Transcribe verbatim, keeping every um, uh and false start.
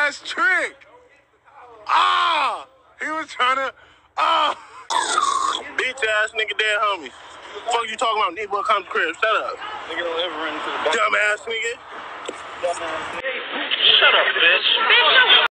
ass trick. Ah, he was trying to. Ah, bitch ass nigga, dead homies. Fuck you talking about? Nigga, come to crib. Shut up. Nigga don't ever run into the dumb ass nigga. Dumb ass nigga. Shut up, bitch. Bitch,